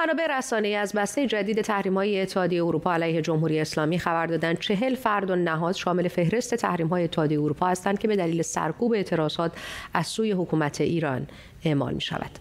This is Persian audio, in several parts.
منابع رسانه‌ای از بسته جدید تحریم‌های اتحادیه اروپا علیه جمهوری اسلامی خبر دادند 40 فرد و نهاد شامل فهرست تحریم‌های اتحادیه اروپا هستند که به دلیل سرکوب اعتراضات از سوی حکومت ایران اعمال می‌شود.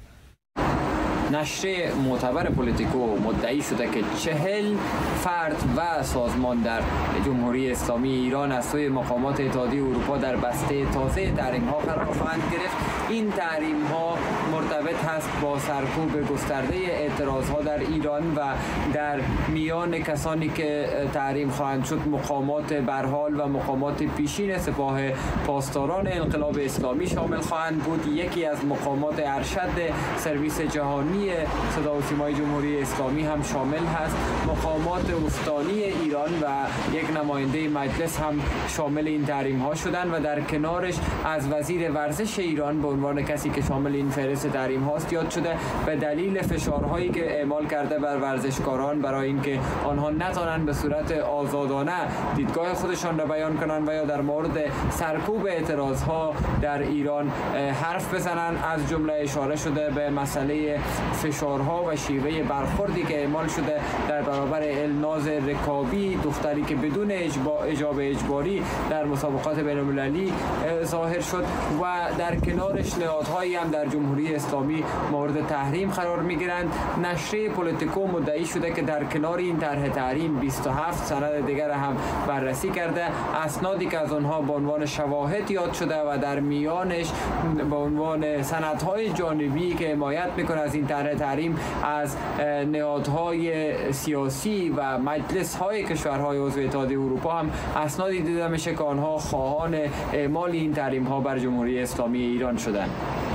نشریه معتبر پولیتیکو مدعی شده که 40 فرد و سازمان در جمهوری اسلامی ایران از سوی مقامات اتحادیه اروپا در بسته تازه تحریم‌ها قرار خواهند گرفت. این تحریم‌ها مرتبط هست با سرکوب گسترده اعتراض‌ها در ایران و در میان کسانی که تحریم خواهند شد مقامات برحال و مقامات پیشین سپاه پاسداران انقلاب اسلامی شامل خواهند بود. یکی از مقامات ارشد سرویس جهانی صدا و سیمای جمهوری اسلامی هم شامل هست. مقامات استانی ایران و یک نماینده مجلس هم شامل این تحریم ها شدند و در کنارش از وزیر ورزش ایران به عنوان کسی که شامل این فهرست تحریم هاست یاد شده به دلیل فشارهایی که اعمال کرده بر ورزشکاران برای اینکه آنها نتوانند به صورت آزادانه دیدگاه خودشان را بیان کنند و یا در مورد سرکوب اعتراض ها در ایران حرف بزنند. از جمله اشاره شده به مسئله فشارها و شیوه برخوردی که اعمال شده در برابر الناز رکابی، دختری که بدون اجاب اجباری در مسابقات بین‌المللی ظاهر شد و در کنارش نهادهایی هم در جمهوری اسلامی مورد تحریم قرار می‌گیرند. نشریه پولیتیکو مدعی شده که در کنار این طرح تحریم 27 سند دیگر هم بررسی کرده، اسنادی که از آنها به عنوان شواهد یاد شده و در میانش به عنوان سندهای جانبی که حمایت می‌کنه از این طرح تحریم از نهادهای سیاسی و مجلس‌های کشورهای عضو اتحادیه اروپا هم اسنادی دیده میشه که آنها خواهان اعمال این تحریم‌ها بر جمهوری اسلامی ایران شدند.